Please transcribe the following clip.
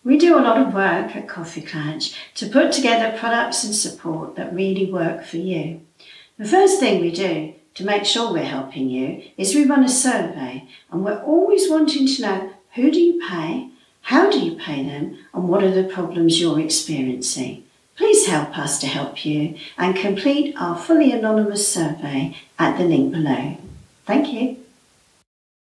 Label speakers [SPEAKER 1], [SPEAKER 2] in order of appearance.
[SPEAKER 1] We do a lot of work at Coffee Clatch to put together products and support that really work for you. The first thing we do to make sure we're helping you is we run a survey, and we're always wanting to know, who do you pay, how do you pay them, and what are the problems you're experiencing. Please help us to help you and complete our fully anonymous survey at the link below. Thank you.